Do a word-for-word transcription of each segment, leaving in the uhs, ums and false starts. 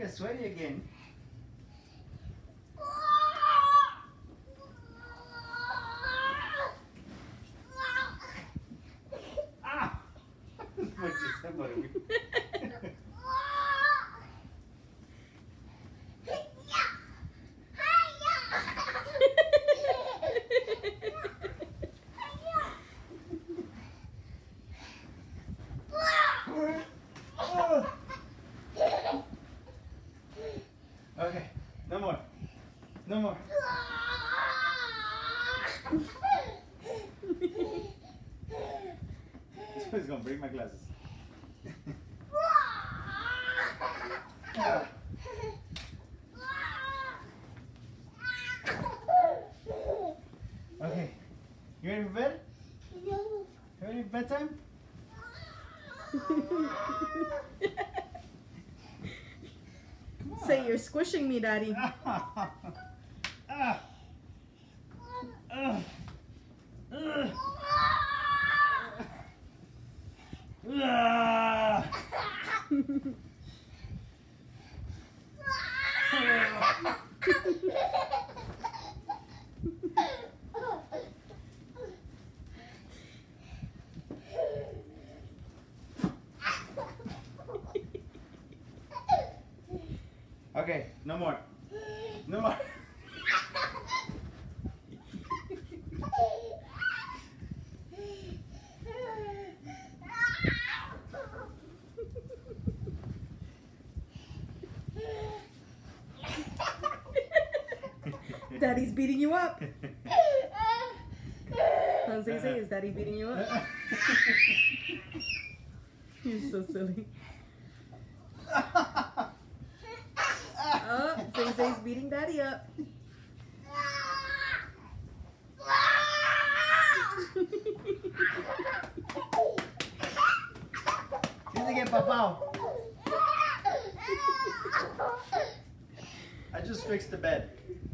get sweaty again. Ah! What just said about it? Okay, no more. No more. This one's gonna break my glasses. Okay, you ready for bed? You ready for bedtime? Say you're squishing me, Daddy. Ah, ah, ah, ah, ah. Okay, no more. No more. Daddy's beating you up. Jose, say, is Daddy beating you up? You're so silly. Oh, Zay Zay's beating Daddy up. Here's again, Papa. I just fixed the bed.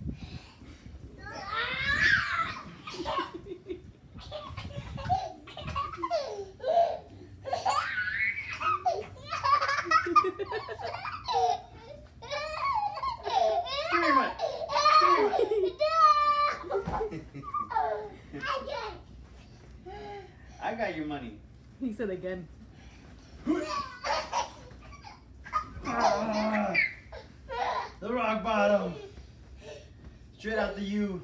I got your money. He said again. Ah, the rock bottom. Straight out to you.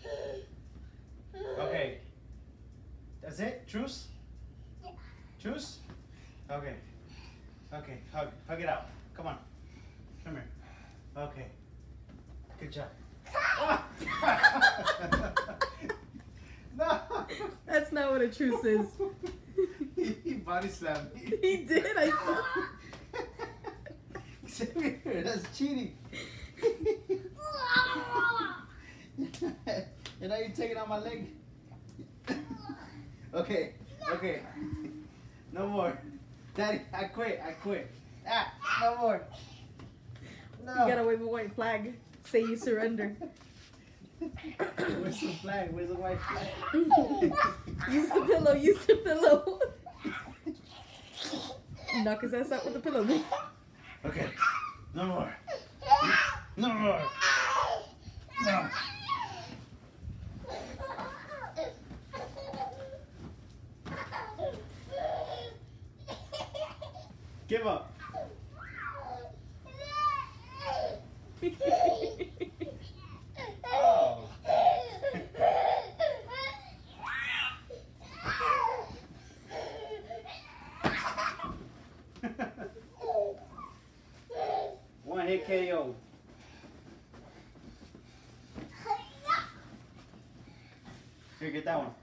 Okay. That's it? Truce? Truce? Okay. Okay. Hug. Hug it out. Come on. Come here. Okay. Good job. No. That's not what a truce is. He body slammed me. He did. I saw. Xavier, that's cheating. And now you're taking out my leg. Okay, okay. No more. Daddy, I quit, I quit. Ah, no more. No. You gotta wave a white flag. Say you surrender. Where's the flag? Where's the white flag? Use the pillow, use the pillow. Knock his ass out with the pillow. Okay, no more. No more. No. Give up. Oh. One hit K O. Here, get that one.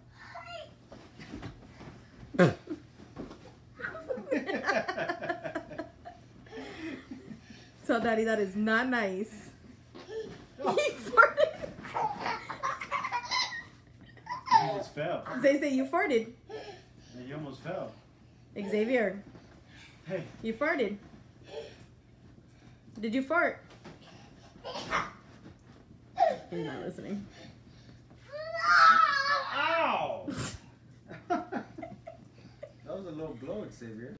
Tell Daddy that is not nice. He farted. You just fell. Zay Zay, you farted. You almost fell. Xavier, Hey. you farted. Did you fart? He's not listening. Ow! That was a low blow, Xavier.